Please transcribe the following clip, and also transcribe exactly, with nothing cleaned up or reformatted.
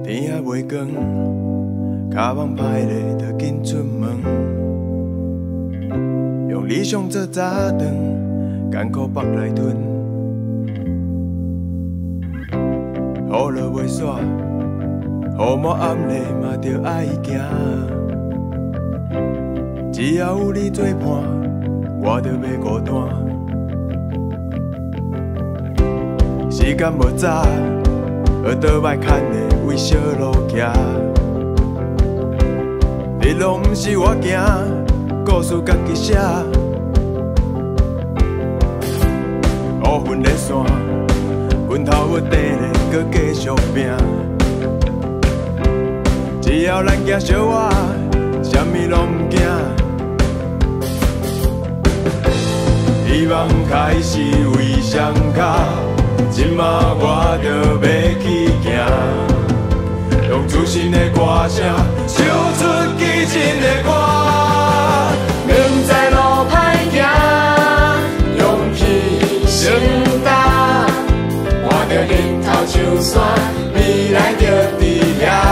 天还袂光，脚网歹咧，着紧出门。用理想做早顿，艰苦腹来吞。雨落袂煞，雨满暗暝嘛着爱行。只要有你做伴，我着袂孤单。时间无早，学倒摆牵的为小路行。日落毋是我行，故事家己写。乌云咧散，阮头要地咧，搁继续拼。只要咱行小我，啥物拢毋惊。希望开始为双脚，今仔我着要去行，用自信的歌声唱出激情的歌。 明知路歹行，勇气先担，看着日头上山，未来就伫遐。